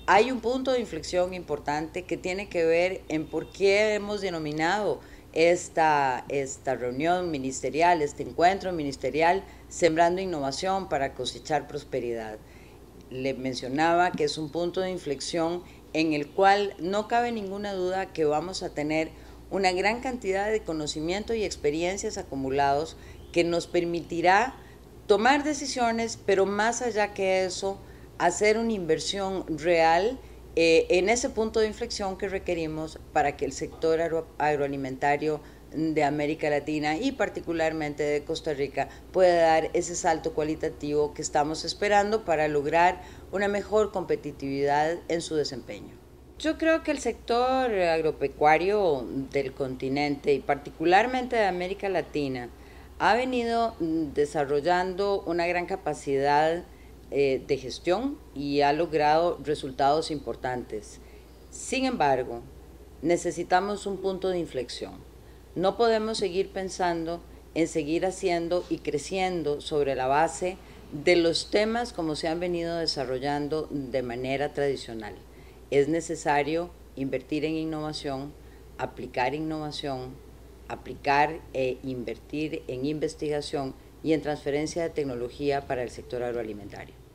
hay un punto de inflexión importante que tiene que ver en por qué hemos denominado esta reunión ministerial, este encuentro ministerial, Sembrando Innovación para Cosechar Prosperidad. Le mencionaba que es un punto de inflexión en el cual no cabe ninguna duda que vamos a tener una gran cantidad de conocimiento y experiencias acumulados que nos permitirá tomar decisiones, pero más allá que eso, hacer una inversión real en ese punto de inflexión que requerimos para que el sector agroalimentario de América Latina y particularmente de Costa Rica pueda dar ese salto cualitativo que estamos esperando para lograr una mejor competitividad en su desempeño. Yo creo que el sector agropecuario del continente y particularmente de América Latina ha venido desarrollando una gran capacidad de gestión y ha logrado resultados importantes. Sin embargo, necesitamos un punto de inflexión. No podemos seguir pensando en seguir haciendo y creciendo sobre la base de los temas como se han venido desarrollando de manera tradicional. Es necesario invertir en innovación, aplicar e invertir en investigación y en transferencia de tecnología para el sector agroalimentario.